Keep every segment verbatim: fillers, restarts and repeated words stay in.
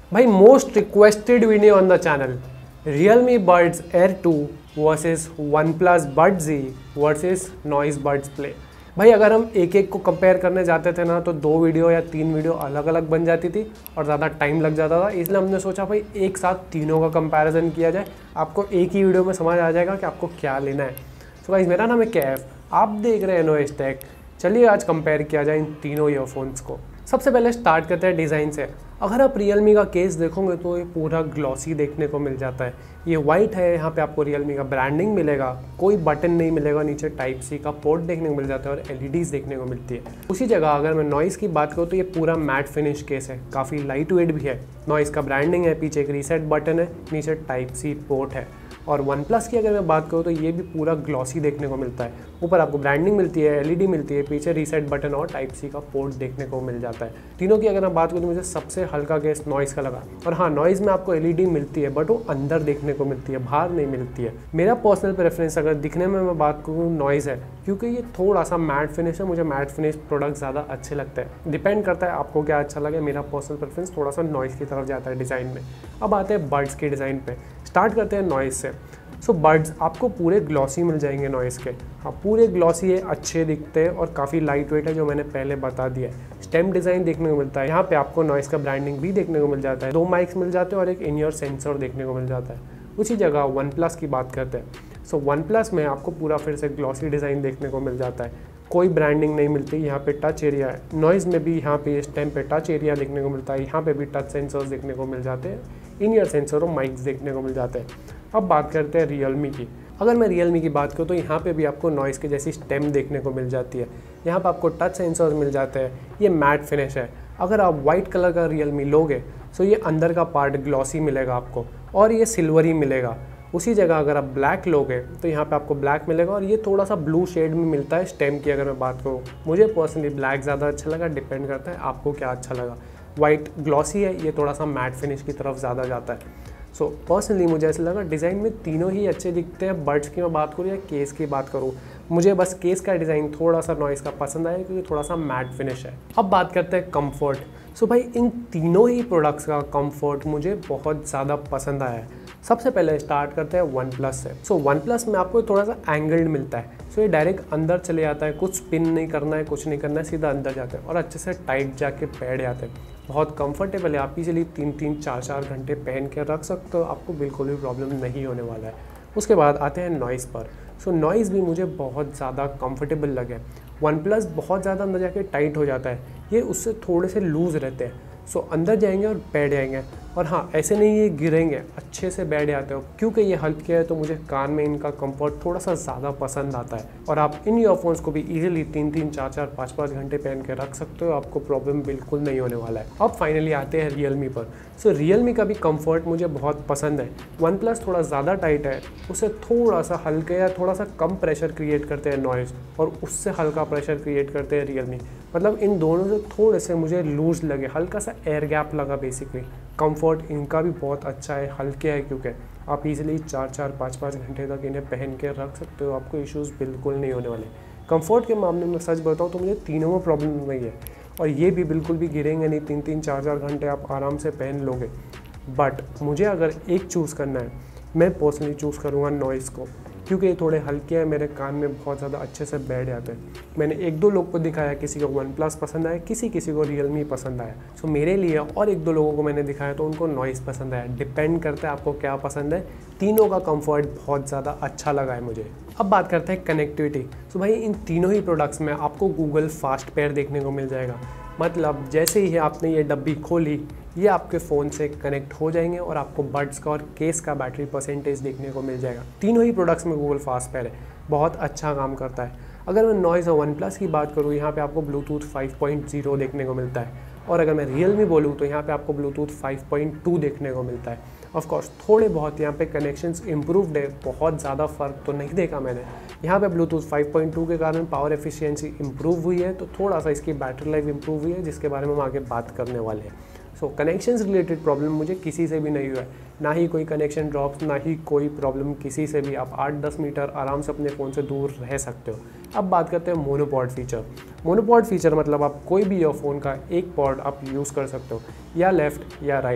भाई most requested video on the channel, Realme Buds Air two versus OnePlus Buds Z versus Noise Buds Play। भाई अगर हम एक एक को कंपेयर करने जाते थे ना तो दो वीडियो या तीन वीडियो अलग अलग बन जाती थी और ज़्यादा टाइम लग जाता था, इसलिए हमने सोचा भाई एक साथ तीनों का कंपैरिजन किया जाए, आपको एक ही वीडियो में समझ आ जाएगा कि आपको क्या लेना है। सो गाइस मेरा नाम है कैफ, आप देख रहे हैं नॉइस टेक। चलिए आज कंपेयर किया जाए इन तीनों ईयरफोन्स को। सबसे पहले स्टार्ट करते हैं डिज़ाइन से। अगर आप Realme का केस देखोगे तो ये पूरा ग्लॉसी देखने को मिल जाता है। ये वाइट है, यहाँ पे आपको Realme का ब्रांडिंग मिलेगा, कोई बटन नहीं मिलेगा, नीचे टाइप सी का पोर्ट देखने को मिल जाता है और एलईडीज़ देखने को मिलती है। उसी जगह अगर मैं नॉइस की बात करूँ तो ये पूरा मैट फिनिश केस है, काफ़ी लाइट वेट भी है। नॉइस का ब्रांडिंग है, पीछे एक रीसेट बटन है, नीचे टाइप सी पोर्ट है। और वन प्लस की अगर मैं बात करूँ तो ये भी पूरा ग्लॉसी देखने को मिलता है, ऊपर आपको ब्रांडिंग मिलती है, एलईडी मिलती है, पीछे रीसेट बटन और टाइप सी का पोर्ट देखने को मिल जाता है। तीनों की अगर मैं बात करूँ तो मुझे सबसे हल्का केस नॉइस का लगा। और हाँ, नॉइस में आपको एलईडी मिलती है बट वो अंदर देखने को मिलती है, बाहर नहीं मिलती है। मेरा पर्सनल प्रेफरेंस अगर दिखने में मैं बात करूँ नॉइस है, क्योंकि ये थोड़ा सा मैट फिनिश है, मुझे मैट फिनिश प्रोडक्ट ज़्यादा अच्छे लगते हैं। डिपेंड करता है आपको क्या अच्छा लगे, मेरा पर्सनल प्रेफरेंस थोड़ा सा नॉइस की तरफ जाता है डिज़ाइन में। अब आते हैं बड्स के डिज़ाइन पे, स्टार्ट करते हैं नॉइस से। सो so, बड्स आपको पूरे ग्लॉसी मिल जाएंगे नॉइस के। हाँ, पूरे ग्लॉसी है, अच्छे दिखते हैं और काफ़ी लाइट वेट है, जो मैंने पहले बता दिया है। स्टेम डिज़ाइन देखने को मिलता है, यहाँ पे आपको नॉइस का ब्रांडिंग भी देखने को मिल जाता है, दो माइक्स मिल जाते हैं और एक इन ईयर सेंसर देखने को मिल जाता है। उसी जगह वन प्लस की बात करते हैं। सो वन प्लस में आपको पूरा फिर से ग्लॉसी डिज़ाइन देखने को मिल जाता है, कोई ब्रांडिंग नहीं मिलती। यहाँ पे टच एरिया है, नॉइज़ में भी यहाँ पे स्टेम पे टच एरिया देखने को मिलता है, यहाँ पे भी टच सेंसर्स देखने को मिल जाते हैं, इन ईयर सेंसर और माइक्स देखने को मिल जाते हैं। अब बात करते हैं Realme की। अगर मैं Realme की बात करूँ तो यहाँ पे भी आपको नॉइज़ के जैसी स्टेम देखने को मिल जाती है, यहाँ पे आपको टच सेंसर्स मिल जाते हैं, ये मैट फिनिश है। अगर आप वाइट कलर का Realme लोगे तो ये अंदर का पार्ट ग्लॉसी मिलेगा आपको और ये सिल्वरी मिलेगा। उसी जगह अगर आप ब्लैक लोगे तो यहाँ पे आपको ब्लैक मिलेगा और ये थोड़ा सा ब्लू शेड में मिलता है स्टेम की। अगर मैं बात करूँ, मुझे पर्सनली ब्लैक ज़्यादा अच्छा लगा, डिपेंड करता है आपको क्या अच्छा लगा। वाइट ग्लॉसी है, ये थोड़ा सा मैट फिनिश की तरफ ज़्यादा जाता है। सो so, पर्सनली मुझे ऐसा लगा डिज़ाइन में तीनों ही अच्छे दिखते हैं। बड्स की मैं बात करूँ या केस की बात करूँ, मुझे बस केस का डिज़ाइन थोड़ा सा नॉइस का पसंद आया क्योंकि थोड़ा सा मैट फिनिश है। अब बात करते हैं कंफर्ट। सो so, भाई इन तीनों ही प्रोडक्ट्स का कंफर्ट मुझे बहुत ज़्यादा पसंद आया है। सबसे पहले स्टार्ट करते हैं वन प्लस से। सो वन प्लस में आपको थोड़ा सा एंगल्ड मिलता है, सो so, ये डायरेक्ट अंदर चले जाता है, कुछ स्पिन नहीं करना है, कुछ नहीं करना है, सीधा अंदर जाता है और अच्छे से टाइट जाके बैठ जाते हैं। बहुत कंफर्टेबल है, आप इजीली तीन तीन चार चार घंटे पहन के रख सकते हो, आपको बिल्कुल भी प्रॉब्लम नहीं होने वाला है। उसके बाद आते हैं नॉइज़ पर। सो नॉइज़ भी मुझे बहुत ज़्यादा कंफर्टेबल लगे। वन प्लस बहुत ज़्यादा अंदर जाके टाइट हो जाता है, ये उससे थोड़े से लूज़ रहते हैं, सो अंदर जाएंगे और बैठ जाएंगे। और हाँ, ऐसे नहीं ये गिरेंगे, अच्छे से बैठ जाते हो। क्योंकि ये हल्के है तो मुझे कान में इनका कंफर्ट थोड़ा सा ज़्यादा पसंद आता है और आप इन ईयरफोन्स को भी इजीली तीन तीन चार चार पाँच पाँच घंटे पहन के रख सकते हो, आपको प्रॉब्लम बिल्कुल नहीं होने वाला है। अब फाइनली आते हैं Realme पर। सो Realme का भी कंफर्ट मुझे बहुत पसंद है। वन प्लस थोड़ा ज़्यादा टाइट है, उससे थोड़ा सा हल्के या थोड़ा सा कम प्रेशर क्रिएट करते हैं नॉइज़, और उससे हल्का प्रेशर क्रिएट करते हैं Realme। मतलब इन दोनों से थोड़े से मुझे लूज लगे, हल्का सा एयर गैप लगा बेसिकली। कंफर्ट इनका भी बहुत अच्छा है, हल्के है, क्योंकि आप इजीली चार चार पाँच पाँच घंटे तक इन्हें पहन के रख सकते हो, आपको इश्यूज़ बिल्कुल नहीं होने वाले। कंफर्ट के मामले में सच बताऊँ तो मुझे तीनों में प्रॉब्लम नहीं है और ये भी बिल्कुल भी गिरेंगे नहीं, तीन तीन चार चार घंटे आप आराम से पहन लोगे। बट मुझे अगर एक चूज़ करना है, मैं पर्सनली चूज़ करूँगा नॉइज़ को, क्योंकि ये थोड़े हल्के हैं, मेरे कान में बहुत ज़्यादा अच्छे से बैठ जाते हैं। मैंने एक दो लोग को दिखाया, किसी को वन प्लस पसंद आया, किसी किसी को Realme पसंद आया। सो मेरे लिए और एक दो लोगों को मैंने दिखाया तो उनको नॉइज़ पसंद आया। डिपेंड करता है आपको क्या पसंद है, तीनों का कंफर्ट बहुत ज़्यादा अच्छा लगा है मुझे। अब बात करते हैं कनेक्टिविटी। सो भाई इन तीनों ही प्रोडक्ट्स में आपको गूगल फास्ट पेयर देखने को मिल जाएगा। मतलब जैसे ही आपने ये डब्बी खोली, ये आपके फ़ोन से कनेक्ट हो जाएंगे और आपको बड्स का और केस का बैटरी परसेंटेज देखने को मिल जाएगा। तीनों ही प्रोडक्ट्स में गूगल फास्ट पेयर है, बहुत अच्छा काम करता है। अगर मैं नॉइज़ और वन प्लस की बात करूँ, यहाँ पे आपको ब्लूटूथ फाइव पॉइंट ज़ीरो देखने को मिलता है, और अगर मैं Realme बोलूँ तो यहाँ पे आपको ब्लूटूथ फाइव पॉइंट टू देखने को मिलता है। ऑफ कोर्स थोड़े बहुत यहाँ पे कनेक्शंस इम्प्रूव्ड है, बहुत ज़्यादा फ़र्क तो नहीं देखा मैंने। यहाँ पे ब्लूटूथ फाइव पॉइंट टू के कारण पावर एफिशिएंसी इम्प्रूव हुई है, तो थोड़ा सा इसकी बैटरी लाइफ इम्प्रूव हुई है, जिसके बारे में हम आगे बात करने वाले हैं। सो कनेक्शंस रिलेटेड प्रॉब्लम मुझे किसी से भी नहीं हुआ है, ना ही कोई कनेक्शन ड्रॉप्स, ना ही कोई प्रॉब्लम किसी से भी। आप आठ दस मीटर आराम से अपने फ़ोन से दूर रह सकते हो। अब बात करते हैं मोनोपॉड फीचर। मोनोपॉड फीचर मतलब आप कोई भी ईयरफोन का एक पॉड आप यूज़ कर सकते हो, या लेफ़्ट या राइट।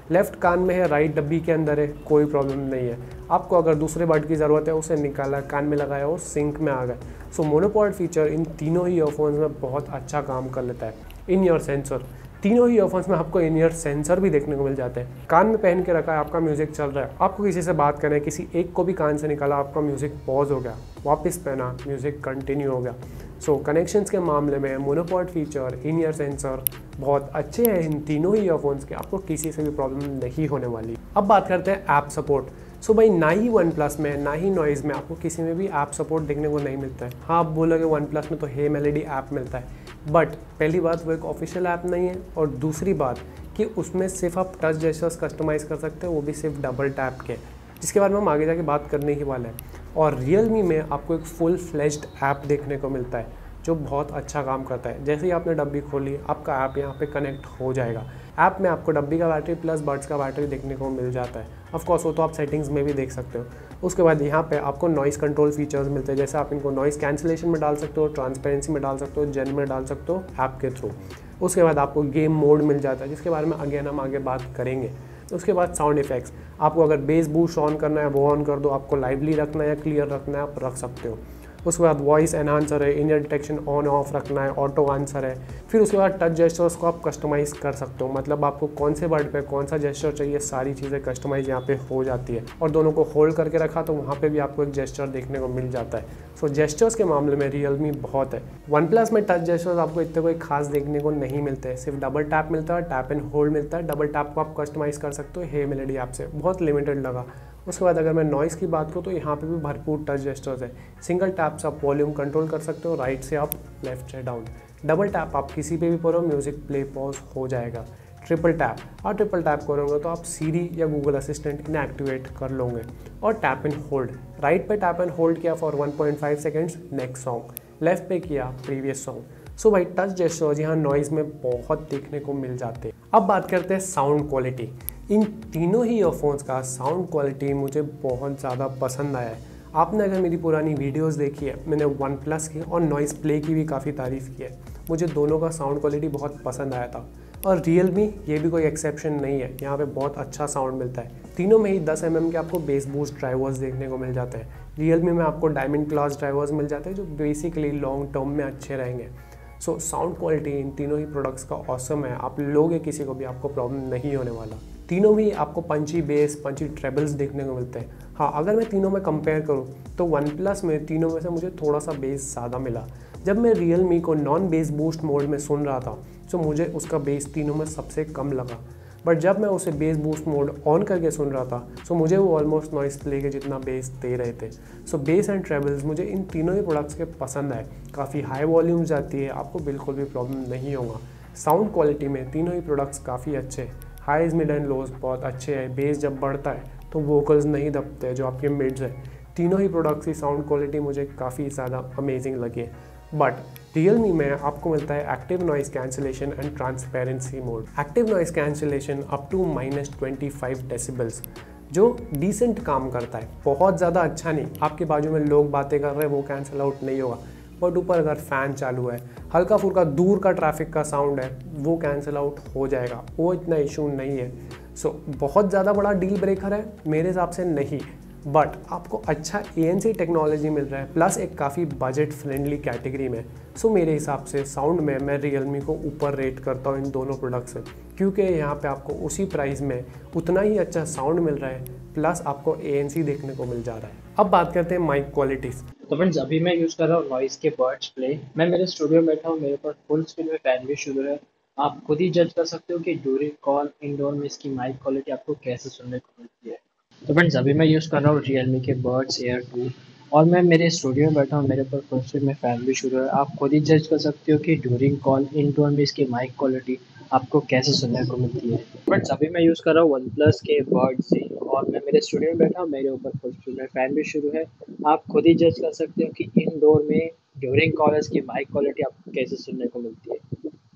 लेफ्ट कान में है, राइट डब्बी के अंदर है, कोई प्रॉब्लम नहीं है। आपको अगर दूसरे बड की ज़रूरत है उसे निकाला, कान में लगाया और सिंक में आ गए। सो मोनोपॉड फीचर इन तीनों ही ईयरफोन्स में बहुत अच्छा काम कर लेता है। इन ईयर सेंसर, तीनों ही ईयरफोन्स में आपको इन ईयर सेंसर भी देखने को मिल जाते हैं। कान में पहन के रखा है, आपका म्यूजिक चल रहा है, आपको किसी से बात करना है, किसी एक को भी कान से निकाला, आपका म्यूजिक पॉज हो गया, वापस पहना, म्यूजिक कंटिन्यू हो गया। सो so, कनेक्शंस के मामले में monopod feature, in ear sensor बहुत अच्छे हैं इन तीनों ही ईयरफोन्स के, आपको किसी से भी प्रॉब्लम नहीं होने वाली। अब बात करते हैं ऐप सपोर्ट। सो so, भाई ना ही वन प्लस में ना ही नॉइज़ में आपको किसी में भी ऐप सपोर्ट देखने को नहीं मिलता है। हाँ, आप बोलोगे वन प्लस में तो हे मेलोडी ऐप मिलता है, बट पहली बात वो एक ऑफिशियल ऐप नहीं है, और दूसरी बात कि उसमें सिर्फ आप टच जेस्चर्स कस्टमाइज़ कर सकते हो, वो भी सिर्फ डबल टैप के, जिसके बारे में हम आगे जाके बात करने ही वाले हैं। और रियलमी में आपको एक फुल फ्लेज्ड ऐप देखने को मिलता है जो बहुत अच्छा काम करता है। जैसे ही आपने डब्बी खोली, आपका ऐप यहाँ पे कनेक्ट हो जाएगा। ऐप में आपको डब्बी का बैटरी प्लस बड्स का बैटरी देखने को मिल जाता है। ऑफ कोर्स वो तो आप सेटिंग्स में भी देख सकते हो। उसके बाद यहाँ पे आपको नॉइज़ कंट्रोल फीचर्स मिलते हैं, जैसे आप इनको नॉइज़ कैंसिलेशन में डाल सकते हो, ट्रांसपेरेंसी में डाल सकते हो, जेन में डाल सकते हो ऐप के थ्रू। उसके बाद आपको गेम मोड मिल जाता है, जिसके बारे में अगेन हम आगे बात करेंगे। उसके बाद साउंड इफेक्ट्स, आपको अगर बेस बूस्ट ऑन करना है वो ऑन कर दो, आपको लाइवली रखना है या क्लियर रखना है आप रख सकते हो। उसके बाद वॉइस एनहांसर है, in ear detection on off रखना है, ऑटो आंसर है। फिर उसके बाद टच जेस्चर्स को आप कस्टमाइज़ कर सकते हो, मतलब आपको कौन से वर्ड पे कौन सा जेस्चर चाहिए, सारी चीज़ें कस्टमाइज़ यहाँ पे हो जाती है। और दोनों को होल्ड करके रखा तो वहाँ पे भी आपको एक जेस्चर देखने को मिल जाता है। सो जेस्चर्स के मामले में रियलमी बहुत है। वन प्लस में टच जेस्चर्स आपको इतने कोई खास देखने को नहीं मिलते हैं, सिर्फ डबल टैप मिलता है, टैप एंड होल्ड मिलता है। डबल टैप को आप कस्टमाइज़ कर सकते हो हे मेलोडी ऐप से, बहुत लिमिटेड लगा। उसके बाद अगर मैं नॉइज़ की बात करूँ तो यहाँ पे भी भरपूर टच जेस्चर्स है। सिंगल टैप से आप वॉल्यूम कंट्रोल कर सकते हो, राइट से आप लेफ्ट से डाउन। डबल टैप आप किसी पे भी करो, म्यूजिक प्ले पॉज हो जाएगा। ट्रिपल टैप और ट्रिपल टैप करोगे तो आप सीरी या गूगल असिस्टेंट इन्हें एक्टिवेट कर लोगे। और टैप एंड होल्ड, राइट पे टैप एंड होल्ड किया for one point five seconds next song, left पे किया प्रीवियस सॉन्ग। सो भाई टच जेस्चर्स यहाँ नॉइज़ में बहुत देखने को मिल जाते हैं। अब बात करते हैं साउंड क्वालिटी। इन तीनों ही ईयरफोन्स का साउंड क्वालिटी मुझे बहुत ज़्यादा पसंद आया है। आपने अगर मेरी पुरानी वीडियोस देखी है, मैंने वन प्लस की और नॉइज़ प्ले की भी काफ़ी तारीफ़ की है। मुझे दोनों का साउंड क्वालिटी बहुत पसंद आया था, और रियलमी ये भी कोई एक्सेप्शन नहीं है। यहाँ पे बहुत अच्छा साउंड मिलता है। तीनों में ही टेन एम एम के आपको बेस बूस्ट ड्राइवर्स देखने को मिल जाते हैं। रियलमी में आपको डायमंड क्लास ड्राइवर्स मिल जाते हैं जो बेसिकली लॉन्ग टर्म में अच्छे रहेंगे। सो साउंड क्वालिटी इन तीनों ही प्रोडक्ट्स का ऑसम है। आप लोगे किसी को भी आपको प्रॉब्लम नहीं होने वाला। तीनों में आपको पंची बेस, पंची ट्रेबल्स देखने को मिलते हैं। हाँ, अगर मैं तीनों में कंपेयर करूँ तो वन प्लस में तीनों में से मुझे थोड़ा सा बेस ज़्यादा मिला। जब मैं रियलमी को नॉन बेस बूस्ट मोड में सुन रहा था तो मुझे उसका बेस तीनों में सबसे कम लगा, बट जब मैं उसे बेस बूस्ट मोड ऑन करके सुन रहा था तो मुझे वो ऑलमोस्ट नॉइस प्ले के जितना बेस दे रहे थे। सो बेस एंड ट्रेबल्स मुझे इन तीनों ही प्रोडक्ट्स के पसंद आए। काफ़ी हाई वॉल्यूम जाती है, आपको बिल्कुल भी प्रॉब्लम नहीं होगा। साउंड क्वालिटी में तीनों ही प्रोडक्ट्स काफ़ी अच्छे हैं। हाईज, मिड एंड लोज बहुत अच्छे हैं। बेस जब बढ़ता है तो वोकल्स नहीं दबते जो आपके मिड्स है। तीनों ही प्रोडक्ट्स की साउंड क्वालिटी मुझे काफ़ी ज़्यादा अमेजिंग लगी है। बट रियलमी में आपको मिलता है active noise cancellation and transparency mode. Active noise cancellation up to minus twenty five decibels, जो डिसेंट काम करता है, बहुत ज़्यादा अच्छा नहीं। आपके बाजू में लोग बातें कर रहे हैं वो कैंसिल आउट नहीं होगा, बट ऊपर अगर फ़ैन चालू है, हल्का फुल्का दूर का ट्रैफिक का साउंड है, वो कैंसिल आउट हो जाएगा, वो इतना इशू नहीं है। सो so, बहुत ज़्यादा बड़ा डील ब्रेकर है मेरे हिसाब से नहीं, बट आपको अच्छा ए एन सी टेक्नोलॉजी मिल रहा है, प्लस एक काफ़ी बजट फ्रेंडली कैटेगरी में। सो so, मेरे हिसाब से साउंड में मैं रियलमी को ऊपर रेट करता हूँ इन दोनों प्रोडक्ट से, क्योंकि यहाँ पे आपको उसी प्राइस में उतना ही अच्छा साउंड मिल रहा है, प्लस आपको ए एन सी देखने को मिल जा रहा है। अब बात करते हैं माइक क्वालिटीज़। तो फ्रेंड्स, अभी मैं यूज़ कर रहा हूँ नॉइज़ के बर्ड्स प्ले। मैं मेरे स्टूडियो में बैठा हूँ, मेरे पास फुल स्पीड में फैन भी शुरू है। आप खुद ही जज कर सकते हो कि ड्यूरिंग कॉल इंडोर में इसकी माइक क्वालिटी आपको कैसे सुनने को मिलती है। तो फ्रेंड्स, अभी मैं यूज़ कर रहा हूँ रियलमी के बर्ड्स एयर टू, और मैं मेरे स्टूडियो में बैठा हूँ, मेरे पास फुल स्पीड में फ़ैन भी शुरू है। आप खुद ही जज कर सकते हो कि ड्यूरिंग कॉल इंडोर में इसकी माइक क्वालिटी आपको कैसे सुनने को मिलती है। फ्रेंड्स, अभी मैं यूज़ कर रहा हूँ वन प्लस के बर्ड से, और मैं मेरे स्टूडियो में बैठा हूँ, मेरे ऊपर फुल स्पीड में फ़ैन भी शुरू है। आप खुद ही जज कर सकते हो कि इंडोर में ड्यूरिंग कॉल्स की माइक क्वालिटी आपको कैसे सुनने को मिलती है।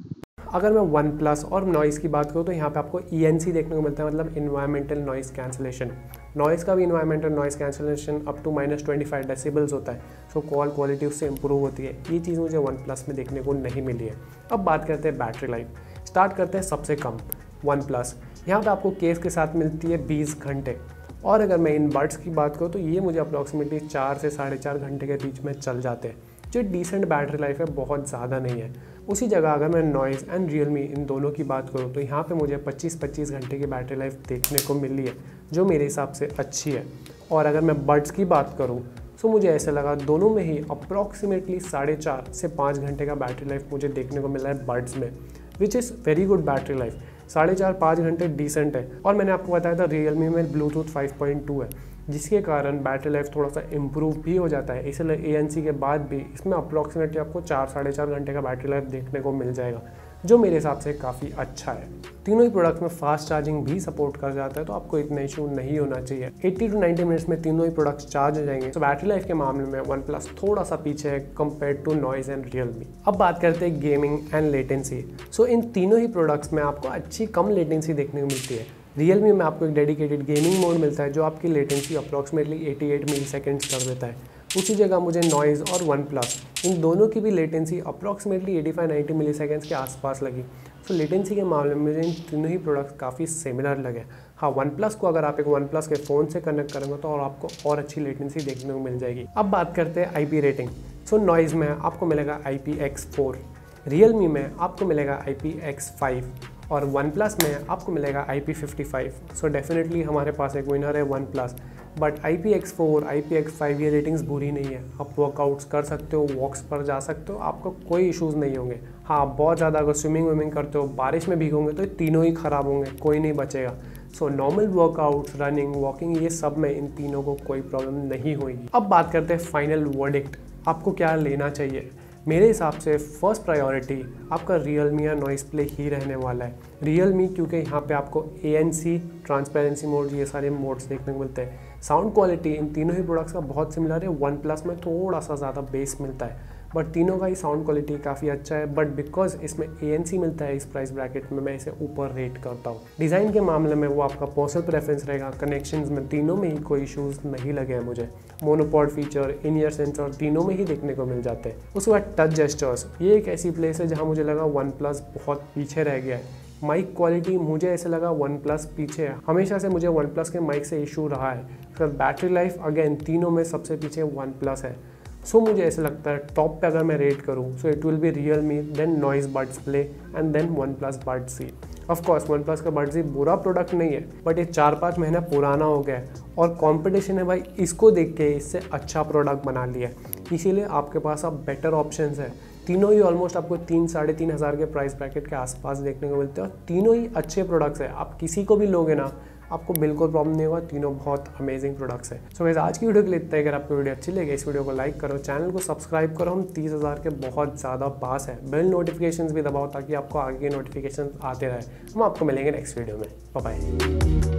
अगर मैं वन प्लस और नॉइज़ की बात करूँ तो यहाँ पे आपको ई एन सी देखने को मिलता है, मतलब इन्वायरमेंटल नॉइज़ कैंसिलेशन। नॉइज़ का भी environmental noise cancellation up to minus twenty five decibels होता है। सो कॉल क्वालिटी उससे इंप्रूव होती है। ये चीज़ मुझे वन प्लस में देखने को नहीं मिली है। अब बात करते हैं बैटरी लाइफ। स्टार्ट करते हैं सबसे कम वन प्लस। यहाँ पे आपको केस के साथ मिलती है बीस घंटे, और अगर मैं इन बड्स की बात करूँ तो ये मुझे अप्रॉक्सीमेटली चार से साढ़े चार घंटे के बीच में चल जाते हैं, जो डिसेंट बैटरी लाइफ है, बहुत ज़्यादा नहीं है। उसी जगह अगर मैं नॉइज़ एंड रियलमी इन दोनों की बात करूँ तो यहाँ पे मुझे पच्चीस पच्चीस घंटे की बैटरी लाइफ देखने को मिली है, जो मेरे हिसाब से अच्छी है। और अगर मैं बड्स की बात करूँ तो मुझे ऐसा लगा दोनों में ही अप्रॉक्सीमेटली साढ़े चार से पाँच घंटे का बैटरी लाइफ मुझे देखने को मिला है बड्स में, which is very good battery life. साढ़े चार पाँच घंटे डिसेंट है। और मैंने आपको बताया था रियलमी में ब्लूटूथ फाइव पॉइंट टू है, जिसके कारण बैटरी लाइफ थोड़ा सा इम्प्रूव भी हो जाता है। इसलिए ए एन सी के बाद भी इसमें अप्रॉक्सीमेटली आपको चार साढ़े चार घंटे का बैटरी लाइफ देखने को मिल जाएगा, जो मेरे हिसाब से काफ़ी अच्छा है। तीनों ही प्रोडक्ट्स में फास्ट चार्जिंग भी सपोर्ट कर जाता है, तो आपको इतना इशू नहीं होना चाहिए। अस्सी टू नब्बे मिनट्स में तीनों ही प्रोडक्ट्स चार्ज हो जाएंगे। तो बैटरी लाइफ के मामले में वन प्लस थोड़ा सा पीछे है compare to Noise and Realme. अब बात करते हैं गेमिंग एंड लेटेंसी। सो इन तीनों ही प्रोडक्ट्स में आपको अच्छी कम लेटेंसी देखने को मिलती है। रियलमी में आपको एक डेडिकेटेड गेमिंग मोड मिलता है, जो आपकी लेटेंसी अप्रॉक्सीमेटली अट्ठासी मिली सेकेंड्स कर देता है। उसी जगह मुझे नॉइज़ और वन प्लस इन दोनों की भी लेटेंसी अप्रॉक्सीमेटली पचासी नब्बे मिली सेकेंड्स के आसपास लगी। तो लेटेंसी के मामले में मुझे इन तीनों ही प्रोडक्ट्स काफ़ी सिमिलर लगे। हाँ, वन प्लस को अगर आप एक वन प्लस के फ़ोन से कनेक्ट करेंगे तो और आपको और अच्छी लेटेंसी देखने को मिल जाएगी। अब बात करते हैं I P rating. So Noise में आपको मिलेगा I P X four, Realme में आपको मिलेगा आई पी एक्स फाइव और वन प्लस में आपको मिलेगा I P fifty five. So definitely हमारे पास एक विनर है OnePlus. But I P X four, I P X five ये रेटिंग्स बुरी नहीं है। आप वर्कआउट्स कर सकते हो, वॉक्स पर जा सकते हो, आपको कोई इश्यूज़ नहीं होंगे। हाँ, बहुत ज़्यादा अगर स्विमिंग विमिंग करते हो, बारिश में भीगोगे तो ये तीनों ही ख़राब होंगे, कोई नहीं बचेगा। So normal workouts, running, walking, ये सब में इन तीनों को कोई प्रॉब्लम नहीं होगी। अब बात करते हैं फाइनल वर्डिक्ट, आपको क्या लेना चाहिए। मेरे हिसाब से फर्स्ट प्रायोरिटी आपका रियलमी या नॉइस प्ले ही रहने वाला है। रियलमी क्योंकि यहाँ पे आपको A N C, transparency mode, ये सारे मोड्स देखने को मिलते हैं। साउंड क्वालिटी इन तीनों ही प्रोडक्ट्स का बहुत सिमिलर है। वन प्लस में थोड़ा सा ज़्यादा बेस मिलता है, बट तीनों का ही साउंड क्वालिटी काफ़ी अच्छा है। बट बिकॉज इसमें ए एन सी मिलता है इस प्राइस ब्रैकेट में, मैं इसे ऊपर रेट करता हूँ। डिज़ाइन के मामले में वो आपका पर्सनल प्रेफरेंस रहेगा। कनेक्शंस में तीनों में ही कोई इशूज़ नहीं लगे हैं मुझे। Monopod feature, in ear sensor तीनों में ही देखने को मिल जाते हैं। उसके बाद टच जेस्चर्स, ये एक ऐसी प्लेस है जहाँ मुझे लगा वन प्लस बहुत पीछे रह गया है। माइक क्वालिटी मुझे ऐसे लगा वन प्लस पीछे है, हमेशा से मुझे वन प्लस के माइक से इशू रहा है। फिर बैटरी लाइफ अगेन तीनों में सबसे पीछे वन प्लस है। सो so, मुझे ऐसा लगता है टॉप पे अगर मैं रेट करूँ so it will be Realme, then Noise buds play and then OnePlus buds C. Of course OnePlus का बड्स सी बुरा प्रोडक्ट नहीं है, बट ये चार पाँच महीना पुराना हो गया है और कंपटीशन है भाई, इसको देख के इससे अच्छा प्रोडक्ट बना लिया है। इसीलिए आपके पास अब बेटर ऑप्शंस है। तीनों ही ऑलमोस्ट आपको तीन साढ़े तीन हज़ार के प्राइस ब्रैकेट के आसपास देखने को मिलते हैं और तीनों ही अच्छे प्रोडक्ट्स हैं। आप किसी को भी लोगे ना, आपको बिल्कुल प्रॉब्लम नहीं होगा, तीनों बहुत अमेजिंग प्रोडक्ट्स हैं। सो वैसे आज की वीडियो के लिए इतना ही। अगर आपको वीडियो अच्छी लगे इस वीडियो को लाइक करो, चैनल को सब्सक्राइब करो। हम तीस हज़ार के बहुत ज़्यादा पास है। बेल नोटिफिकेशंस भी दबाओ ताकि आपको आगे के नोटिफिकेशन आते रहे। हम आपको मिलेंगे नेक्स्ट वीडियो में। Bye bye.